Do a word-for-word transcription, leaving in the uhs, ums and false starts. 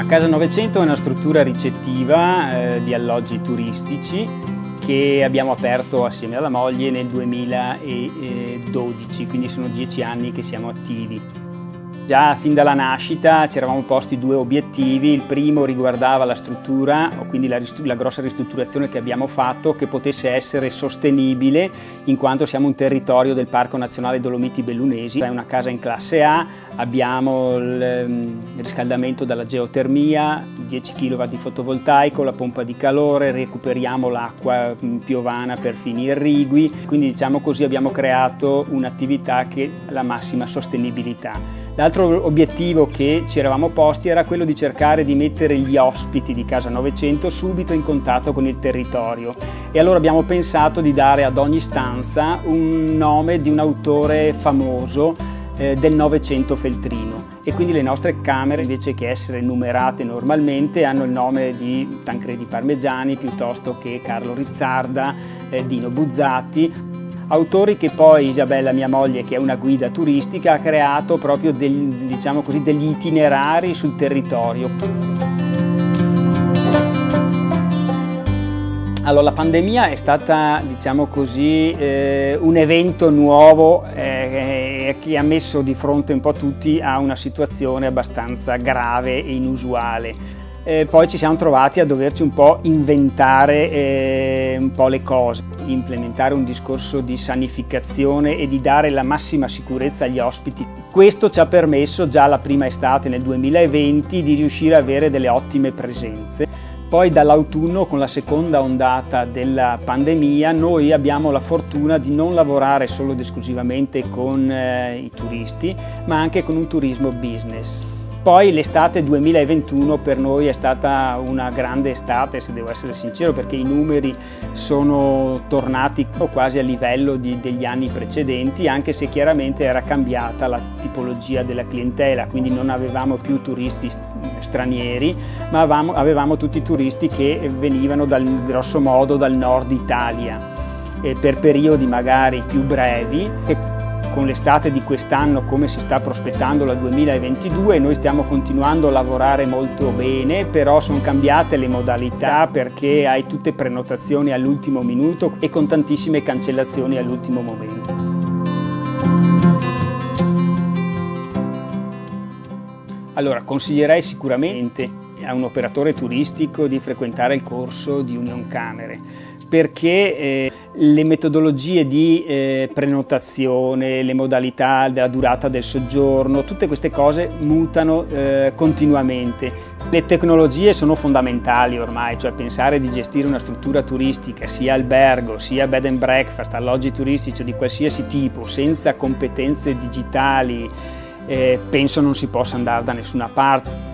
Ma Casa Novecento è una struttura ricettiva eh, di alloggi turistici che abbiamo aperto assieme alla moglie nel duemiladodici, quindi sono dieci anni che siamo attivi. Già fin dalla nascita ci eravamo posti due obiettivi: il primo riguardava la struttura, o quindi la, la grossa ristrutturazione che abbiamo fatto, che potesse essere sostenibile in quanto siamo un territorio del Parco Nazionale Dolomiti Bellunesi. È una casa in classe A, abbiamo il riscaldamento dalla geotermia, dieci chilowatt di fotovoltaico, la pompa di calore, recuperiamo l'acqua piovana per fini irrigui, quindi diciamo così abbiamo creato un'attività che ha la massima sostenibilità. L'altro obiettivo che ci eravamo posti era quello di cercare di mettere gli ospiti di Casa Novecento subito in contatto con il territorio, e allora abbiamo pensato di dare ad ogni stanza un nome di un autore famoso eh, del Novecento feltrino, e quindi le nostre camere, invece che essere numerate normalmente, hanno il nome di Tancredi Parmegiani piuttosto che Carlo Rizzarda, eh, Dino Buzzati. Autori che poi Isabella, mia moglie, che è una guida turistica, ha creato proprio del, diciamo così, degli itinerari sul territorio. Allora, la pandemia è stata, diciamo così, eh, un evento nuovo eh, che ha messo di fronte un po' tutti a una situazione abbastanza grave e inusuale. Eh, poi ci siamo trovati a doverci un po' inventare eh, un po' le cose, implementare un discorso di sanificazione e di dare la massima sicurezza agli ospiti. Questo ci ha permesso già la prima estate nel duemilaventi di riuscire ad avere delle ottime presenze. Poi dall'autunno, con la seconda ondata della pandemia, noi abbiamo la fortuna di non lavorare solo ed esclusivamente con eh, i turisti, ma anche con un turismo business. Poi l'estate duemilaventuno per noi è stata una grande estate, se devo essere sincero, perché i numeri sono tornati quasi a livello di, degli anni precedenti, anche se chiaramente era cambiata la tipologia della clientela, quindi non avevamo più turisti stranieri, ma avevamo, avevamo tutti i turisti che venivano dal, grosso modo dal nord Italia, e per periodi magari più brevi. E con l'estate di quest'anno, come si sta prospettando la duemilaventidue, noi stiamo continuando a lavorare molto bene, però sono cambiate le modalità, perché hai tutte prenotazioni all'ultimo minuto e con tantissime cancellazioni all'ultimo momento. Allora, consiglierei sicuramente a un operatore turistico di frequentare il corso di Unioncamere, perché eh, le metodologie di eh, prenotazione, le modalità della durata del soggiorno, tutte queste cose mutano eh, continuamente. Le tecnologie sono fondamentali ormai, cioè pensare di gestire una struttura turistica, sia albergo, sia bed and breakfast, alloggi turistici di qualsiasi tipo, senza competenze digitali, eh, penso non si possa andare da nessuna parte.